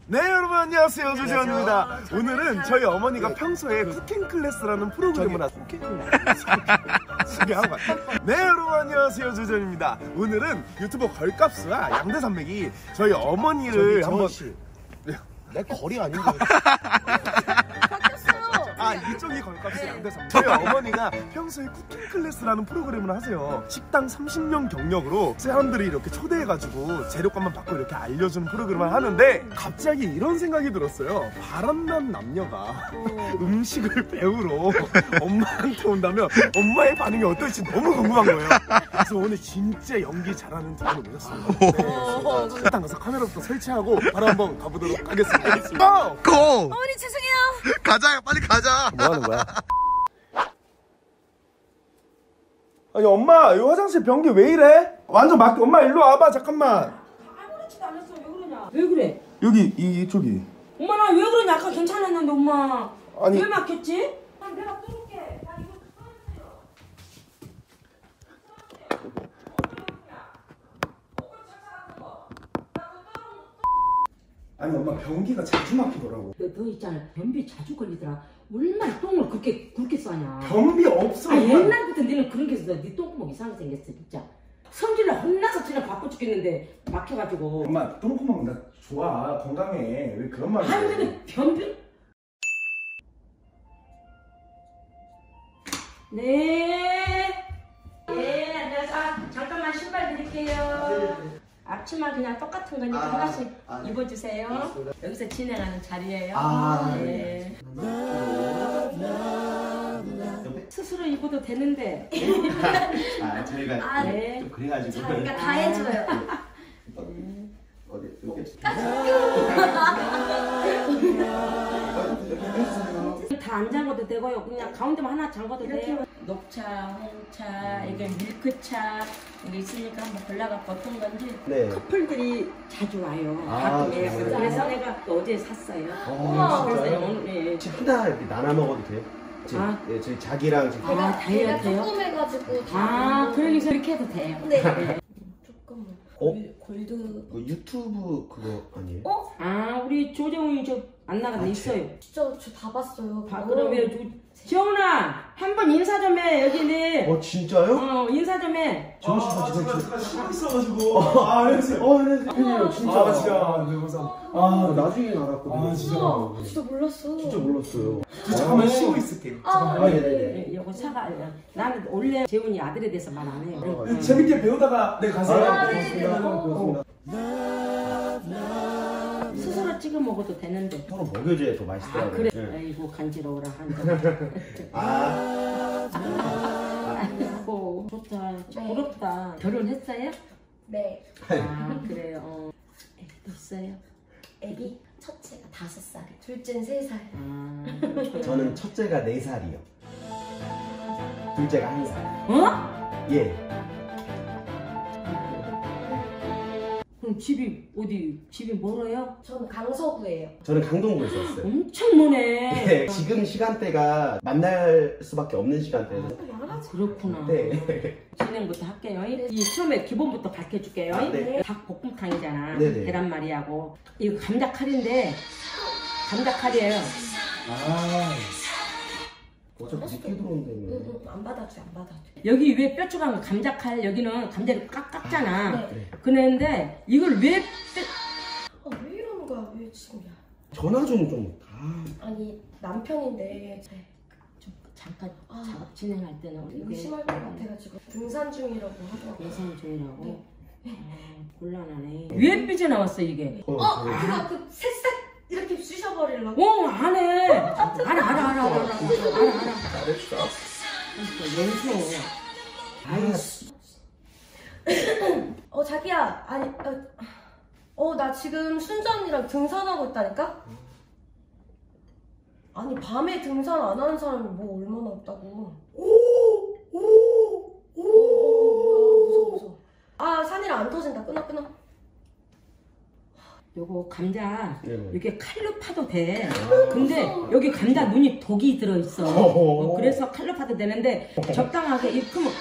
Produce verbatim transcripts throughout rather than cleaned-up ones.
네, 여러분 안녕하세요. 조지현입니다. 오늘은 저희 어머니가 평소에 쿠킹 클래스라는 프로그램을 하고 쿠킹 클래스 소개하고 왔어요. 네, 여러분 안녕하세요. 조지현입니다. 오늘은 유튜버 걸캅스와 양대산맥이 저희 어머니를 한번 내 거리 아닌데. 아, 이쪽이 걸캅스 양대산맥. 저희 어머니가 평소에 쿠킹 클래스라는 프로그램을 하세요. 식당 삼십 명 경력으로 사람들이 이렇게 초대해가지고 재료값만 받고 이렇게 알려주는 프로그램을 하는데 갑자기 이런 생각이 들었어요. 바람난 남녀가 음식을 배우러 엄마한테 온다면 엄마의 반응이 어떨지 너무 궁금한 거예요. 그래서 오늘 진짜 연기 잘하는 두 분을 모셨습니다. 네, 식당 가서 카메라부터 설치하고 바로 한번 가보도록 하겠습니다. 고! 어머니 죄송해요. 가자, 빨리 가자. 뭐 하는 거야? 아니 엄마, 이 화장실 변기 왜 이래? 완전 막혀. 엄마 일로 와봐 잠깐만. 아무렇지도 않았어. 왜 그러냐? 왜 그래? 여기 이, 이쪽이. 엄마 나 왜 그러냐? 아까 괜찮았는데 엄마. 아니. 왜 막혔지? 아, 내가 뚫을게. 나 이거 끊어주세요. 아니 엄마 변기가 자주 막히더라고. 너, 너 있잖아. 변비 자주 걸리더라. 얼마나 똥을 그렇게 그렇게 싸냐? 변비 없어. 아 엄마. 옛날부터 너는 그런 게 있어. 네 똥구멍 이상하게 생겼어 진짜. 성질날 혼나서 그냥 바꿔 죽겠는데 막혀가지고. 엄마 똥구멍 나 좋아, 건강해. 왜 그런 말을 아니 해? 근데 변비. 네. 네 안녕하세요. 아, 잠깐만 신발 드릴게요. 앞치마 그냥 똑같은 거니까 아, 하나씩 아, 네. 입어주세요. 알겠습니다. 여기서 진행하는 자리예요. 아, 네. 스스로 입어도 되는데. 아, 저희가 아, 좀, 네. 좀 그래가지고. 자기가 다 해줘요. 어디 이렇게. 다 안 잠궈도 되고요. 그냥 가운데만 하나 잠궈도 돼요. 녹차, 홍차, 이게 밀크차 이게 있으니까 한번 골라갖고 어떤 건지. 네. 커플들이 자주 와요. 아, 가끔에. 진짜요? 그래서 내가 또 어제 샀어요. 어, 그래서 진짜요? 오늘 네. 혹시 하나 이렇게 나눠 먹어도 돼요? 지금, 아. 네, 저희 자기랑 지금. 아, 다이어트 돼요? 조금 해가지고 아, 그러니까 이렇게 해도 돼요. 네. 네. 조금 어? 골드 그 유튜브 그거 아니에요? 어? 아, 우리 조정훈이 저 안 나가는 아, 있어요. 진짜 저 다 봤어요. 아, 그거. 그러면 저 지영아 한 번 인사 좀 해 여기는. 어, 진짜요? 어 인사 좀 해. 정우 씨가 아, 지금 제가 지금. 제가 쉬고 있어가지고. 아, 안녕하세요. 어, 네, 팬이에요, 진짜. 아, 진짜. 네, 감사합니다. 아, 나중에 알았거든요. 아, 진짜. 우와, 진짜 몰랐어. 진짜 몰랐어요. 저 잠깐만 쉬고 있을게요. 아, 아, 네네네. 네, 요거 사과. 나는 원래 재훈이 아들에 대해서 말 안 해요. 아, 재밌게 배우다가 네 가세요. 아, 네, 고맙습니다. 네. 고맙습니다. 스스로 찍어 먹어도 되는데. 서로 먹여줘야 더 아 맛있더라고요. 그래. 네. 아이고 간지러워라 한다. 아, 아이고 좋다. 네. 부럽다. 결혼했어요? 네. 아 그래요. 어. 애기도 있어요? 애기 첫째가 다섯 살, 둘째는 세 살. 아. 저는 첫째가 네 살이요. 둘째가 한 살. 어? 예. 그럼 집이 어디? 집이 멀어요? 저는 강서구예요. 저는 강동구에서 왔어요. 엄청 머네. 네, 지금 시간대가 만날 수밖에 없는 시간대에서. 아, 그렇구나. 네. 진행부터 할게요. 이 처음에 기본부터 밝혀줄게요. 아, 네. 닭볶음탕이잖아. 네네. 계란말이하고 이거 감자칼인데 감자칼이에요. 아, 어차피 늦게 들어온다며. 응, 응, 안 받아줘, 안 받아줘. 여기 위에 뼈 조각 은 감자칼 여기는 감자를 깍 깎잖아. 네. 그래. 그랬는데 이걸 왜 뼈... 아, 왜 이러는 거야? 왜 지금이야? 전화 좀 좀. 아, 아니 남편인데 네. 좀 잠깐 아. 작업 진행할 때는 이게 의심할 것 같아가지고 등산 중이라고 하더라고요. 예산 중이라고. 네. 아, 곤란하네. 왜 삐져나왔어 이게? 어, 어, 그래. 그거 그 새싹 이렇게 쑤셔버리려고. 어, 안 해. 알아, 알아, 알아, 알아, 알아, 알아, 알아. 잘했어. 냄새. 아이씨. 어 자기야, 아니, 어 나 지금 순자 언니랑 등산하고 있다니까? 아니 밤에 등산 안 하는 사람이 뭐 얼마나 없다고. 오오오오 무서워 무서워. 아 산이랑 안 터진다. 끊어 끊어. 요거 감자 네네. 이렇게 칼로 파도 돼. 근데 여기 감자 눈이 독이 들어있어. 어, 그래서 칼로 파도 되는데 적당하게 익히면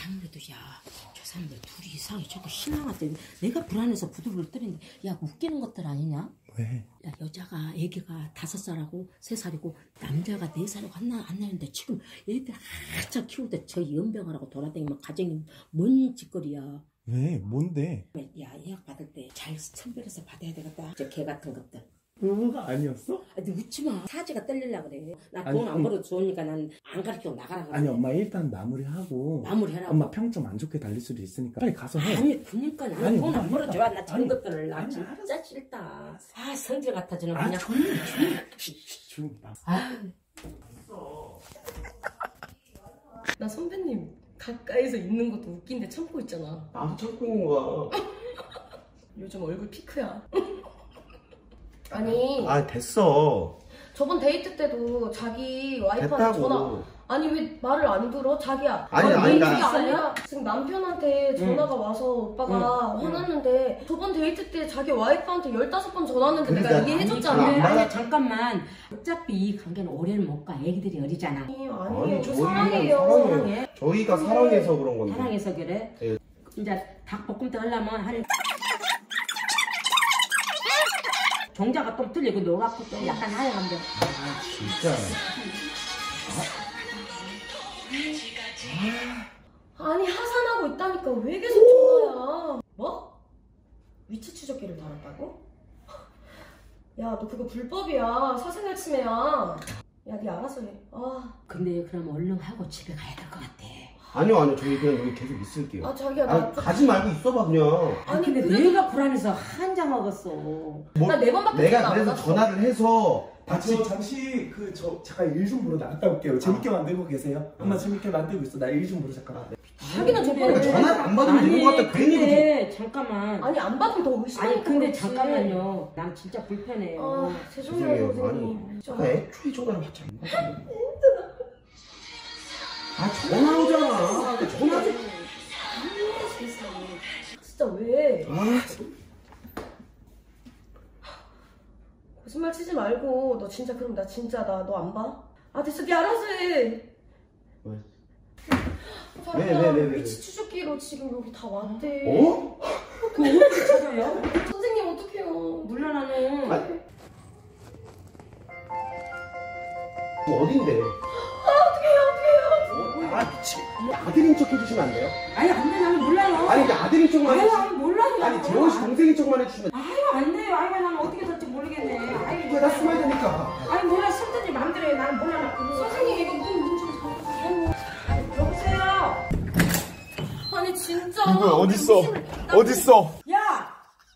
아무래도 야저 사람들 둘이 이상해. 자꾸 신랑한테 내가 불안해서 부들부들 떨는데 야 웃기는 것들 아니냐? 왜? 야 여자가 애기가 다섯 살하고 세 살이고 남자가 네 살이고 한나 안 나는데 지금 애들 한참 키우는데 저 연병하라고 돌아다니면 가정이 뭔 짓거리야. 왜? 뭔데? 야 예약 받을 때 잘 선별해서 받아야 되겠다. 저 개 같은 것들. 부부가 아니었어? 아니 웃지 마. 사지가 떨리려 그래. 나 아니, 돈 안 음. 벌어 주니까 난 안 가르치고 나가라 그래. 아니 엄마 일단 마무리하고 마무리하라고. 엄마 평점 안 좋게 달릴 수도 있으니까 빨리 가서 해. 아니 그니까 아니, 나는 돈 안 아니, 벌어줘. 나 아니, 저런 것들을 나 아니, 진짜 알았어. 싫다. 아 성질 같아지는 아 그냥. 조용히 조용히 조용히 봐. 아, 나 선배님 가까이서 있는 것도 웃긴데 참고 있잖아. 나도 참고 있는 거야. 요즘 얼굴 피크야. 아니 아 됐어. 저번 데이트 때도 자기 와이프한테 됐다고. 전화 아니 왜 말을 안 들어? 자기야 아니, 아니, 아니, 그게 나- 아니라 지금 남편한테 전화가 와서 오빠가 화났는데 저번 데이트 때 자기 와이프한테 열다섯 번 전화 왔는데 내가 그러니까 얘기해줬잖아. 아니, 근데 안 아니 받아- 잠깐만. 어차피 이 관계는 오래는 못 가. 애기들이 어리잖아. 아니 아니, 아니에요. 저 저희는 사랑해요. 사랑해요. 사랑해. 저희가 사랑해서 그런 건데. 사랑해서 그래. 예. 이제 닭볶음탕 하려면 한 종자가 좀 틀리고 노랗고 좀 약간 하얀 데. 아 진짜. 아니 하산하고 있다니까 왜 계속 전화야? 뭐? 위치 추적기를 달았다고? 야 너 그거 불법이야. 사생활 침해야. 야 니 알아서 해. 아, 근데 그럼 얼른 하고 집에 가야 될 것 같아. 아니요 아니요 저희 그냥 여기 계속 있을게요. 아 자기야 나 아니 좀- 가지 말고 있어봐 그냥. 아니 근데 그래도- 내가 불안해서 한장 먹었어. 뭐, 나 네 번밖에 내가 전화 안 그래서 받았어. 전화를 해서 아, 같이 저 잠시 그 저 잠깐 일 좀 보러 나갔다 올게요. 재밌게 만들고 계세요? 엄마 재밌게 만들고 있어. 나 일 좀 보러 잠깐. 자기는 저번에 근데 전화를 안 받으면 되는 것 같다. 괜히 근데 잠깐만. 아니 안 받으면 더 의심하고 아니 근데 그렇지. 잠깐만요. 난 진짜 불편해요. 아 죄송해요 죄송해요. 선생님. 아니 애초에 전화를 받지 않나? 아 전화 오잖아. 전화 좀. 진짜 왜? 아 거짓말 치지 말고 너 진짜 그럼 나 진짜 나 너 안 봐? 아 됐어 네 알아서 해. 왜? 자기야 왜, 왜, 왜, 왜? 위치 추적기로 지금 여기 다 왔대. 어? 그 어떻게 찾아요? 선생님 어떡해요? 몰라 나는. 아니. 뭐 어딘데? 아 미치. 아들인 척 해주시면 안 돼요? 아니 안돼 나는 몰라요. 아니 근데 아들인 척만 아유 해주시. 아니 몰라요. 아니 재원 씨 동생인 척만 해주시면. 아유 안 돼요. 아유 나는 어떻게 될지 모르겠네. 아유 나 숨어야 되니까. 아니 몰라 선생님 마음대로 해. 나는 몰라 나 그거. 선생님 이거 문좀 잡아주세요. 여보세요. 아니 진짜. 누구야? 어딨어? 어딨어? 야.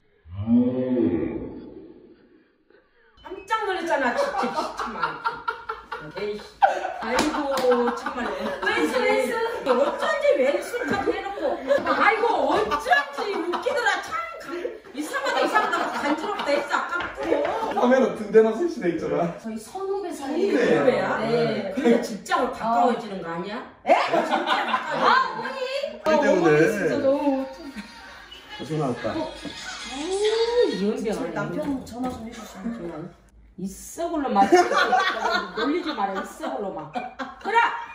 깜짝 놀랐잖아 진짜 참말. 에이씨. 아이고 참말로. 왼수 왼수. 어쩐지 왼수까지 해놓고. 아이고 어쩐지 웃기더라 참. 간- 이상하다 이상하다 간지럽다 했어 아까부터. 카메라 든든한 설치돼 있잖아. 저희 선후배 사이. 선후배야? 후배야? 네. 그러니까 직장으로 가까워지는 거 아니야? 에? 진짜 가까워지는 거야? 일 때문에. 진짜 너무. 전화 왔다. 아우 연병 남편 전화 좀 해주세요. 정말 있어 걸로 막 놀리지 마라 있어 걸로 막 그래